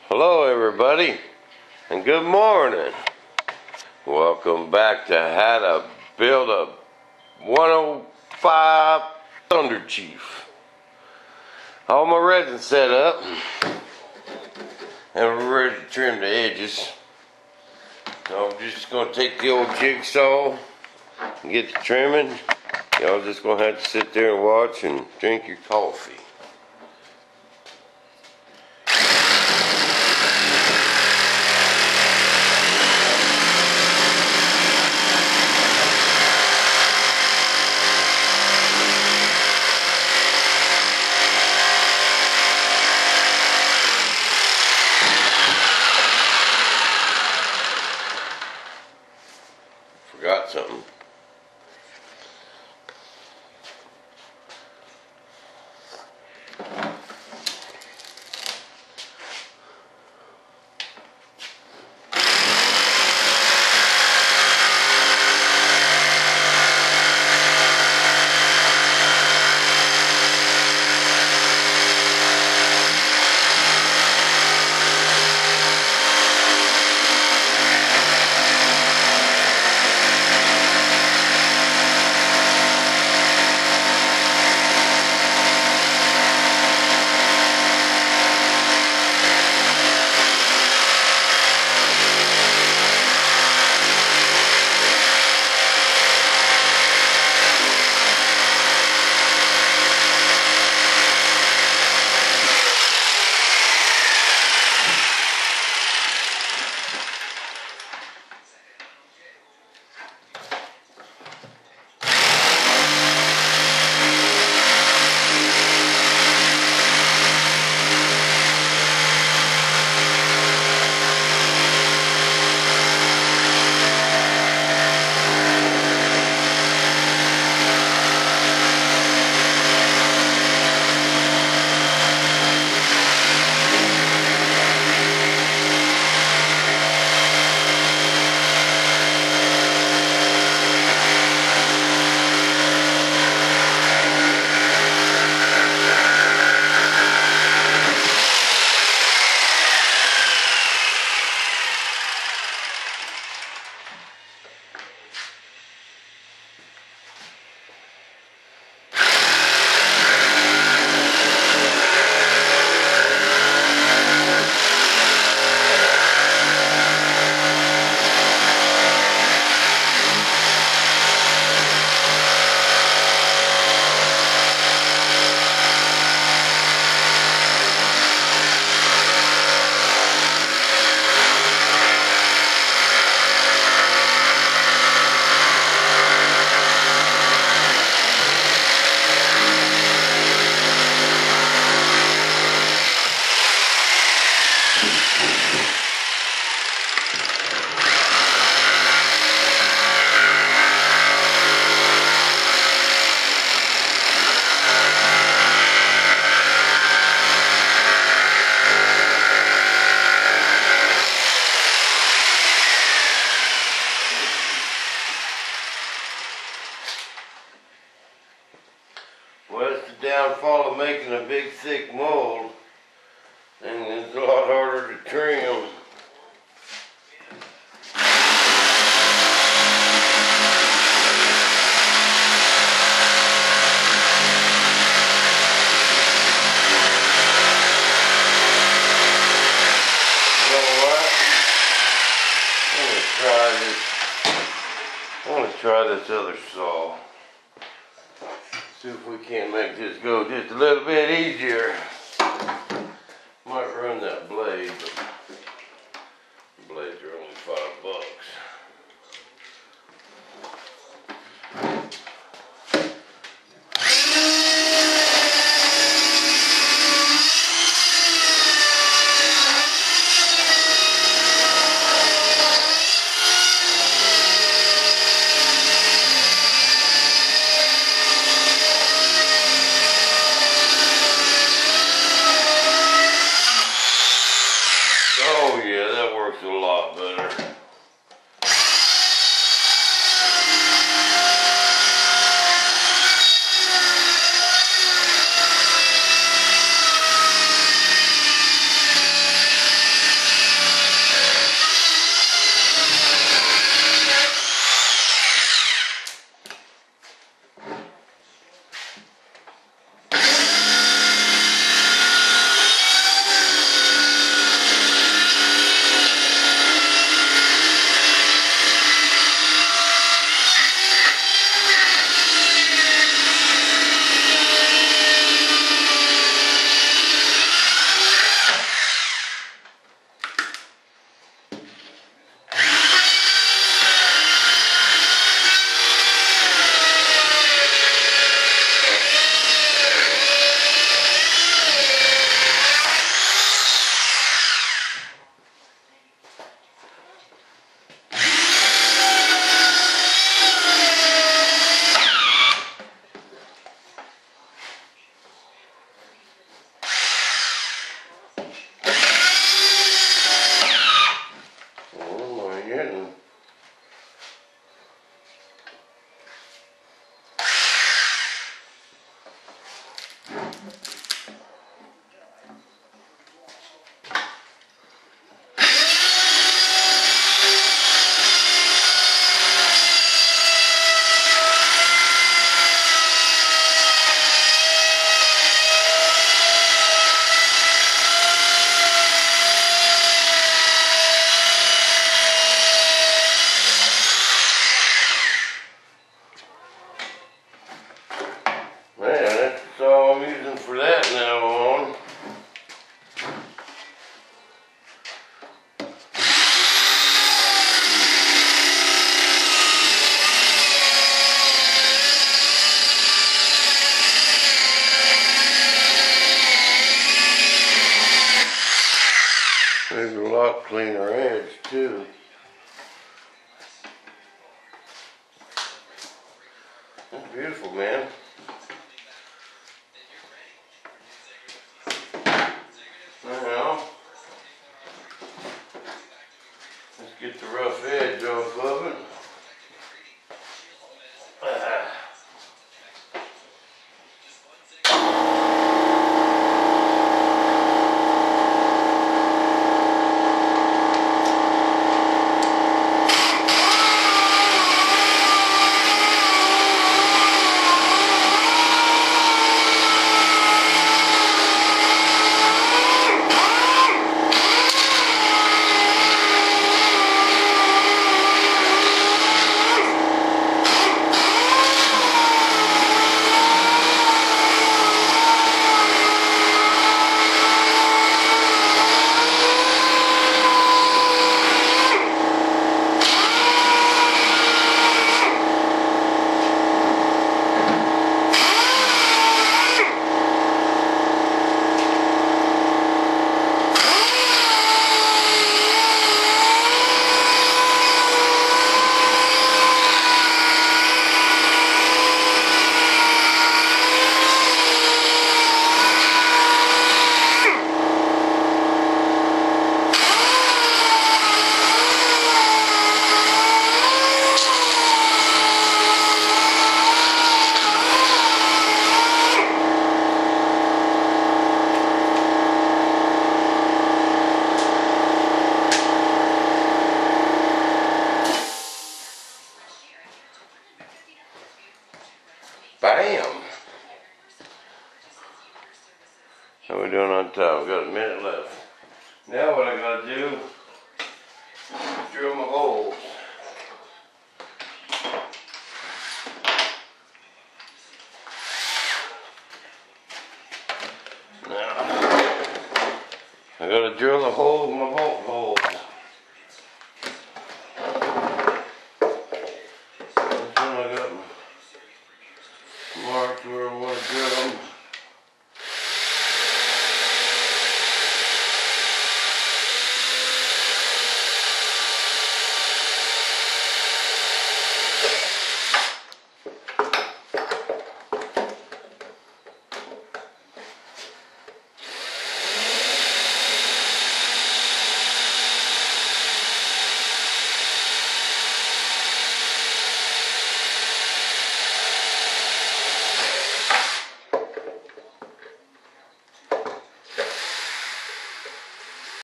Hello everybody, and good morning. Welcome back to How to Build a 105 Thunder Chief. All my resin set up, and we're ready to trim the edges. So I'm just going to take the old jigsaw and get the trimming. Y'all just going to have to sit there and watch and drink your coffee. Forgot something. Well, it's the downfall of making a big thick mold, and it's a lot harder to trim. You know what? I'm gonna try this other saw. See if we can't make this go just a little bit easier. Might run that blade, but the blades are only $5. Oh yeah, that works a lot better. There's a lot cleaner edge too. That's beautiful, man. Now, let's get the rough edge off of it. Bam! How are we doing on top? We've got a minute left. Now what I gotta do is drill my holes. Now, I gotta drill the holes in my bolt holes.